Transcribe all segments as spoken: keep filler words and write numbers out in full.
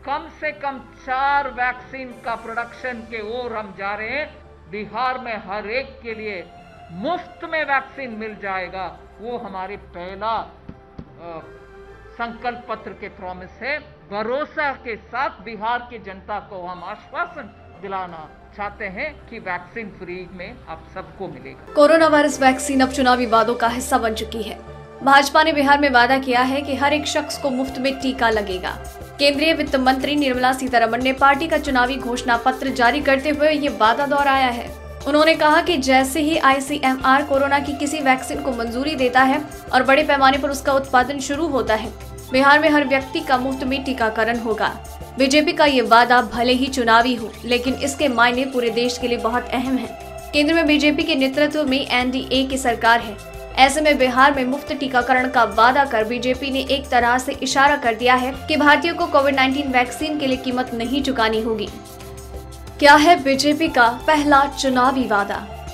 कम से कम चार वैक्सीन का प्रोडक्शन के ओर हम जा रहे हैं। बिहार में हर एक के लिए मुफ्त में वैक्सीन मिल जाएगा, वो हमारे पहला आ, संकल्प पत्र के प्रॉमिस है। भरोसा के साथ बिहार की जनता को हम आश्वासन दिलाना चाहते हैं कि वैक्सीन फ्री में आप सबको मिलेगा। कोरोना वायरस वैक्सीन अब चुनावी वादों का हिस्सा बन चुकी है। भाजपा ने बिहार में वादा किया है कि हर एक शख्स को मुफ्त में टीका लगेगा। केंद्रीय वित्त मंत्री निर्मला सीतारमण ने पार्टी का चुनावी घोषणा पत्र जारी करते हुए ये वादा दोहराया है। उन्होंने कहा कि जैसे ही I C M R corona की किसी वैक्सीन को मंजूरी देता है और बड़े पैमाने पर उसका उत्पादन शुरू होता है, बिहार में हर व्यक्ति का मुफ्त में टीकाकरण होगा। बीजेपी का ये वादा भले ही चुनावी हो, लेकिन इसके मायने पूरे देश के लिए बहुत अहम है। केंद्र में बीजेपी के नेतृत्व में एन डी ए की सरकार है। ऐसे में बिहार में मुफ्त टीकाकरण का वादा कर बीजेपी ने एक तरह से इशारा कर दिया है कि भारतीयों को कोविड नाइन्टीन वैक्सीन के लिए कीमत नहीं चुकानी होगी। क्या है बीजेपी का पहला चुनावी वादा?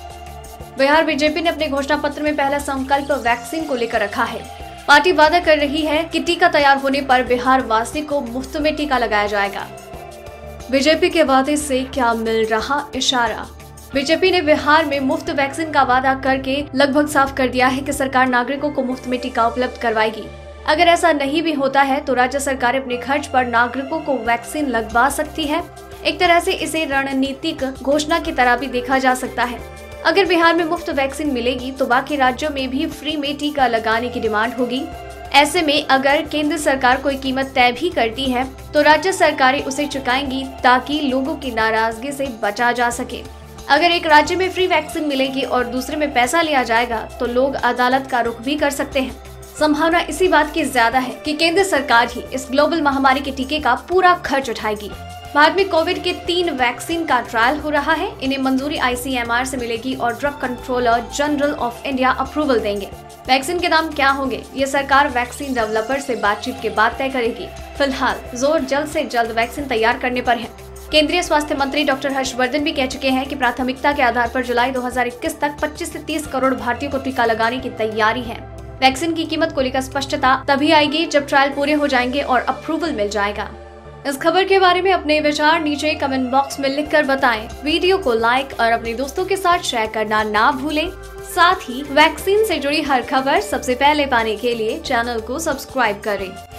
बिहार बीजेपी ने अपने घोषणा पत्र में पहला संकल्प वैक्सीन को लेकर रखा है। पार्टी वादा कर रही है कि टीका तैयार होने पर बिहार वासी को मुफ्त में टीका लगाया जाएगा। बीजेपी के वादे से क्या मिल रहा इशारा? बीजेपी ने बिहार में मुफ्त वैक्सीन का वादा करके लगभग साफ कर दिया है कि सरकार नागरिकों को मुफ्त में टीका उपलब्ध करवाएगी। अगर ऐसा नहीं भी होता है तो राज्य सरकार अपने खर्च पर नागरिकों को वैक्सीन लगवा सकती है। एक तरह से इसे रणनीतिक घोषणा की तरह भी देखा जा सकता है। अगर बिहार में मुफ्त वैक्सीन मिलेगी तो बाकी राज्यों में भी फ्री में टीका लगाने की डिमांड होगी। ऐसे में अगर केंद्र सरकार कोई कीमत तय भी करती है तो राज्य सरकारें उसे चुकाएंगी ताकि लोगों की नाराजगी से बचा जा सके। अगर एक राज्य में फ्री वैक्सीन मिलेगी और दूसरे में पैसा लिया जाएगा तो लोग अदालत का रुख भी कर सकते हैं। संभावना इसी बात की ज्यादा है कि केंद्र सरकार ही इस ग्लोबल महामारी के टीके का पूरा खर्च उठाएगी। भारत में कोविड के तीन वैक्सीन का ट्रायल हो रहा है। इन्हें मंजूरी आई सी एम आर से मिलेगी और drug controller general of India approval देंगे। वैक्सीन के नाम क्या होंगे, ये सरकार वैक्सीन डेवलपर से बातचीत के बाद तय करेगी। फिलहाल जोर जल्द से जल्द वैक्सीन तैयार करने पर है। केंद्रीय स्वास्थ्य मंत्री डॉक्टर हर्षवर्धन भी कह चुके हैं कि प्राथमिकता के आधार पर जुलाई दो हज़ार इक्कीस तक पच्चीस से तीस करोड़ भारतीयों को टीका लगाने की तैयारी है। वैक्सीन की कीमत को लेकर स्पष्टता तभी आएगी जब ट्रायल पूरे हो जाएंगे और अप्रूवल मिल जाएगा। इस खबर के बारे में अपने विचार नीचे कमेंट बॉक्स में लिखकर बताएं। वीडियो को लाइक और अपने दोस्तों के साथ शेयर करना ना भूलें। साथ ही वैक्सीन से जुड़ी हर खबर सबसे पहले पाने के लिए चैनल को सब्सक्राइब करें।